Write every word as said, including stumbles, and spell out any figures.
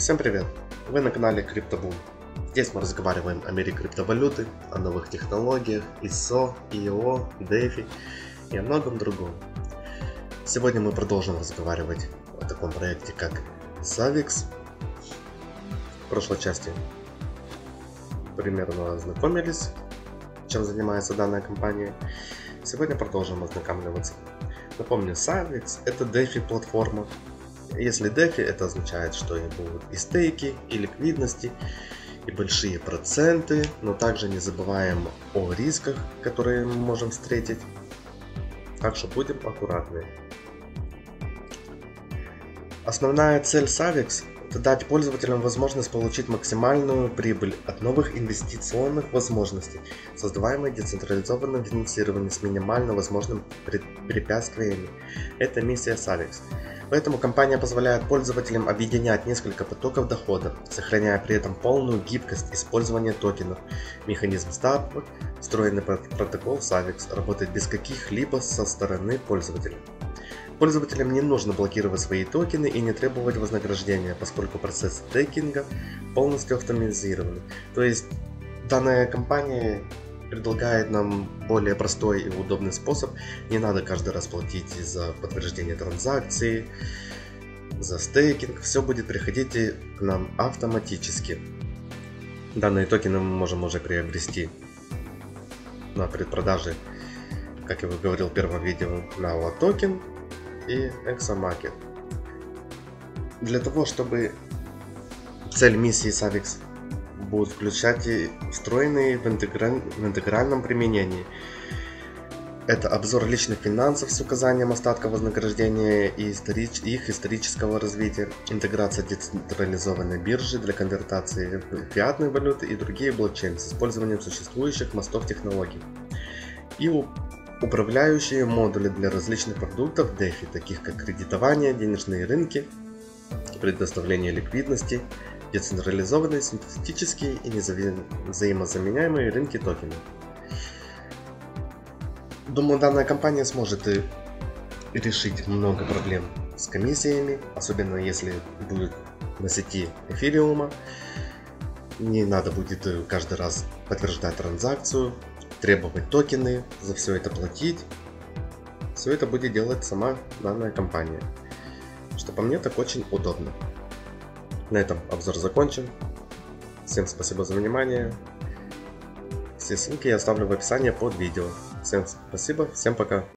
Всем привет! Вы на канале CryptoBoom. Здесь мы разговариваем о мире криптовалюты, о новых технологиях, ай эс о, ай о, DeFi и о многом другом. Сегодня мы продолжим разговаривать о таком проекте, как Savix. В прошлой части примерно ознакомились, чем занимается данная компания. Сегодня продолжим ознакомливаться. Напомню, Savix — это DeFi платформа. Если DeFi, это означает, что и будут и стейки, и ликвидности, и большие проценты, но также не забываем о рисках, которые мы можем встретить. Так что будем аккуратны. Основная цель Savix — это дать пользователям возможность получить максимальную прибыль от новых инвестиционных возможностей, создаваемой децентрализованным финансированием с минимально возможными препятствиями. Это миссия Savix. Поэтому компания позволяет пользователям объединять несколько потоков дохода, сохраняя при этом полную гибкость использования токенов. Механизм ставок, встроенный протокол Savix, работает без каких-либо со стороны пользователя. Пользователям не нужно блокировать свои токены и не требовать вознаграждения, поскольку процесс стейкинга полностью автоматизирован. То есть данная компания предлагает нам более простой и удобный способ. Не надо каждый раз платить за подтверждение транзакции, за стейкинг. Все будет приходить к нам автоматически. Данные токены мы можем уже приобрести на предпродаже, как я уже говорил в первом видео, на эл эй токен и Examarket. Для того, чтобы цель миссии Savix будут включать и встроенные в, интеграль... в интегральном применении. Это обзор личных финансов с указанием остатка вознаграждения и историч... их исторического развития, интеграция децентрализованной биржи для конвертации в фиатной валюты и другие блокчейны с использованием существующих мостов технологий. И у... управляющие модули для различных продуктов DeFi, таких как кредитование, денежные рынки, предоставление ликвидности, децентрализованные, синтетические и взаимозаменяемые рынки токенов. Думаю, данная компания сможет и решить много проблем с комиссиями, особенно если будет на сети эфириума. Не надо будет каждый раз подтверждать транзакцию, требовать токены, за все это платить. Все это будет делать сама данная компания, что по мне так очень удобно. На этом обзор закончен. Всем спасибо за внимание. Все ссылки я оставлю в описании под видео. Всем спасибо, всем пока.